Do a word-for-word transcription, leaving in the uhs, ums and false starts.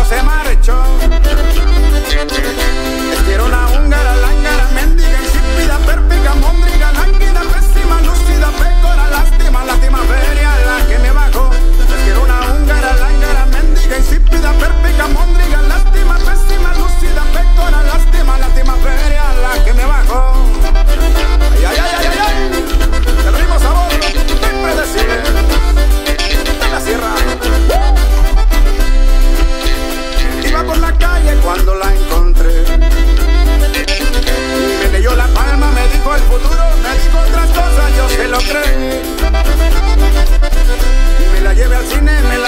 se marchó. Es que era una húngara, lángara, mendiga, insípida, pérfica, móndriga, lánguida, pésima, lúcida, pécora, lástima, lástima feria la que me bajó. Es que era una húngara, lángara, mendiga, insípida, pérfica, móndriga, lástima, pésima, lúcida, pécora, lástima, lástima feria la que me bajó. Ay, ay, ay, ay, ay, ay. El ritmo sabor impredecible de la sierra. Iba por la calle cuando la encontré. Me leyó la palma, me dijo el futuro, me dijo otras cosas, yo se lo creí. Me la llevé al cine, me la